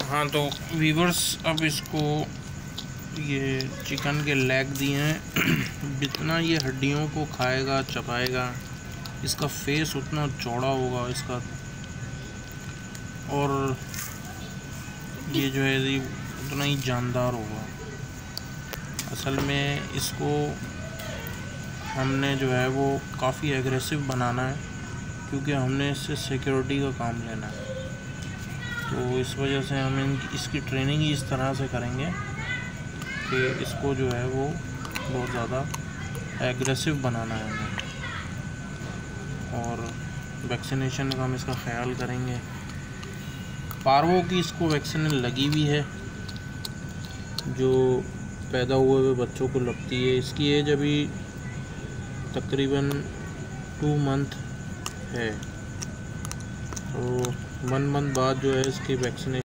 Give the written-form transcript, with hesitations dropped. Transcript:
हाँ तो वीवर्स, अब इसको ये चिकन के लेग दिए हैं। जितना ये हड्डियों को खाएगा चबाएगा, इसका फेस उतना चौड़ा होगा इसका, और ये जो है ये उतना ही जानदार होगा। असल में इसको हमने जो है वो काफ़ी एग्रेसिव बनाना है, क्योंकि हमने इससे सिक्योरिटी का काम लेना है। तो इस वजह से हम इसकी ट्रेनिंग ही इस तरह से करेंगे कि इसको जो है वो बहुत ज़्यादा एग्रेसिव बनाना है हमें। और वैक्सीनेशन का हम इसका ख्याल करेंगे। पारवों की इसको वैक्सीन लगी हुई है, जो पैदा हुए बच्चों को लगती है। इसकी एज अभी तकरीबन 2 मंथ है, तो 1 मंथ बाद जो है इसकी वैक्सीनेशन